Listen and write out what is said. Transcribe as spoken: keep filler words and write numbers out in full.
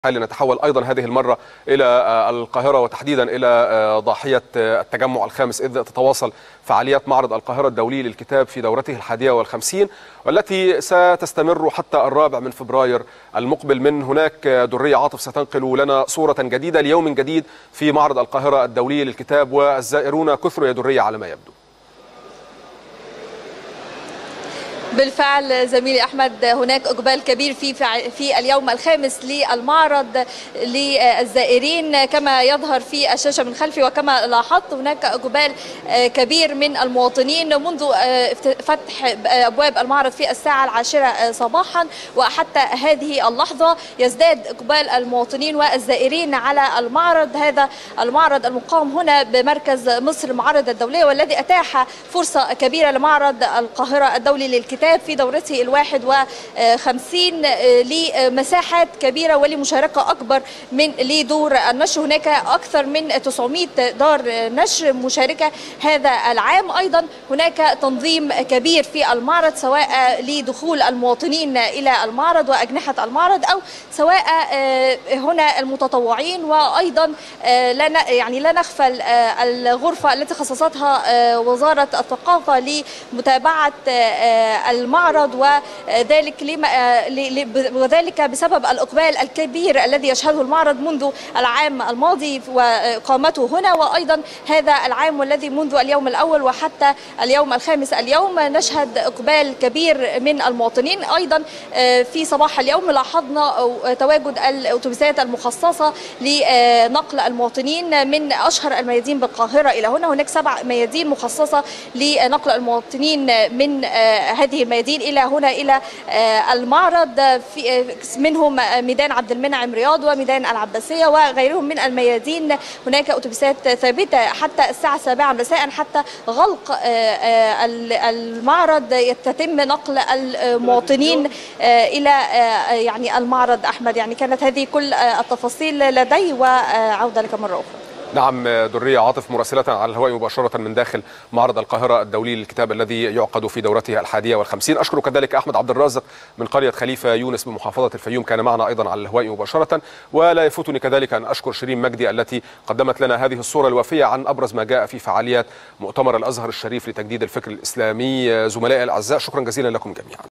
لنتحول أيضا هذه المرة إلى القاهرة وتحديدا إلى ضاحية التجمع الخامس، إذ تتواصل فعاليات معرض القاهرة الدولي للكتاب في دورته الحادية والخمسين، والتي ستستمر حتى الرابع من فبراير المقبل. من هناك درية عاطف ستنقل لنا صورة جديدة ليوم جديد في معرض القاهرة الدولي للكتاب، والزائرون كثر يا درية على ما يبدو. بالفعل زميلي أحمد، هناك إقبال كبير في في اليوم الخامس للمعرض للزائرين كما يظهر في الشاشة من خلفي، وكما لاحظت هناك إقبال كبير من المواطنين منذ فتح أبواب المعرض في الساعة العاشرة صباحا وحتى هذه اللحظة يزداد إقبال المواطنين والزائرين على المعرض. هذا المعرض المقام هنا بمركز مصر المعارض الدولية، والذي أتاح فرصة كبيرة لمعرض القاهرة الدولي للكتاب في دورته الواحد وخمسين لمساحات كبيرة ولمشاركة أكبر من لدور النشر. هناك أكثر من تسعمائة دار نشر مشاركة هذا العام. أيضا هناك تنظيم كبير في المعرض، سواء لدخول المواطنين إلى المعرض وأجنحة المعرض أو سواء هنا المتطوعين. وأيضا لا يعني لا نغفل الغرفة التي خصصتها وزارة الثقافة لمتابعة المعرض، وذلك وذلك بسبب الإقبال الكبير الذي يشهده المعرض منذ العام الماضي وإقامته هنا، وأيضا هذا العام والذي منذ اليوم الأول وحتى اليوم الخامس اليوم نشهد إقبال كبير من المواطنين. أيضا في صباح اليوم لاحظنا تواجد الأتوبيسات المخصصة لنقل المواطنين من أشهر الميادين بالقاهرة إلى هنا. هناك سبع ميادين مخصصة لنقل المواطنين من هذه الميادين إلى هنا إلى المعرض، في منهم ميدان عبد المنعم رياض وميدان العباسية وغيرهم من الميادين. هناك أتوبيسات ثابتة حتى الساعة السابعة مساء حتى غلق المعرض يتم نقل المواطنين إلى يعني المعرض. أحمد، يعني كانت هذه كل التفاصيل لدي، وعودة لك مرة أخرى. نعم درية عاطف، مراسلة على الهواء مباشرة من داخل معرض القاهرة الدولي للكتاب الذي يعقد في دورته الحادية والخمسين. أشكر كذلك أحمد عبد الرازق من قرية خليفة يونس بمحافظة الفيوم، كان معنا أيضا على الهواء مباشرة. ولا يفوتني كذلك أن أشكر شيرين مجدي التي قدمت لنا هذه الصورة الوافية عن أبرز ما جاء في فعاليات مؤتمر الأزهر الشريف لتجديد الفكر الإسلامي. زملائي الأعزاء، شكرا جزيلا لكم جميعا.